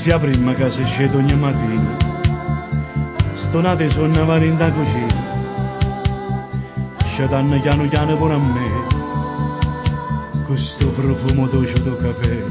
sia prima che si scende ogni mattina, stonate suonavano in da cucina, scedanno piano piano pure a me, questo profumo dolce caffè.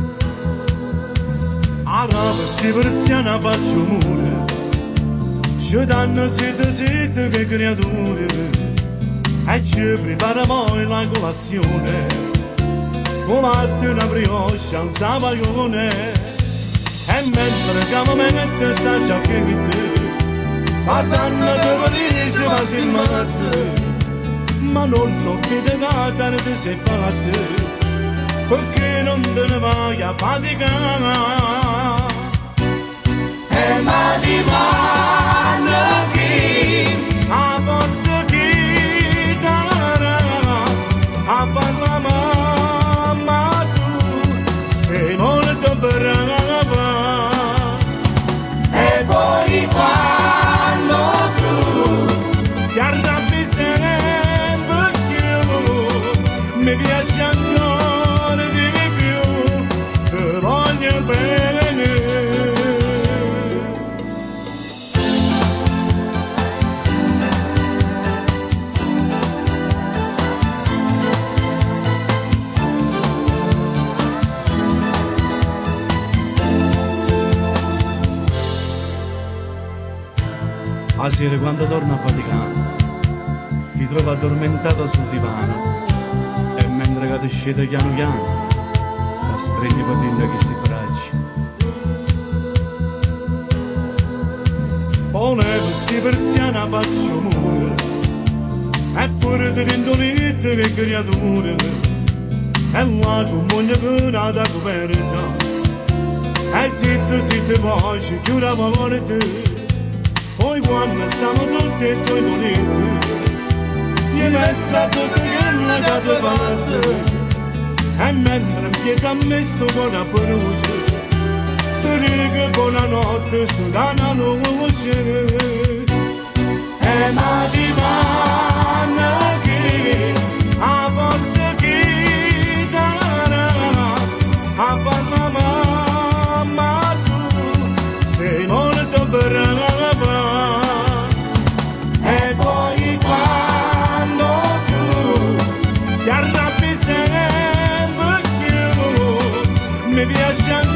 Allora questi persiani faccio mure, scedanno siete che creature, e ci prepara poi la colazione, con latte una brioche al sapagone. E mentre che mi mette sta giacchetta, passando dove dice ma si matte, ma nonno che te tardi ti sei fatta, perché non te ne vai a faticare. E ma di mano chi, a forza chi darà, a parla mamma tu, sei molto brava. E poi quando tu ti arrabbi sempre più, mi piace ancora di più, ti voglio bene. A sera quando torno affaticato ti trovo addormentata sul divano, e mentre che ti scende piano piano la stringi per dentro questi bracci. Poi questi persiani faccio mure, eppure ti indolite che creature, e la comugna pura da coperta, e zitta poi ci chiude la porta. Poi quando stiamo tutti e due dolenti, in mezzo a tutte quelle che ti fatte, e mentre in piedi a me sto con la peruce, ti dico buonanotte sto da una luce. E ma di mano chi, a forza chi darà, a parla mamma tu, sei molto brava. E poi quando tu ti arrabbi sempre più, mi piace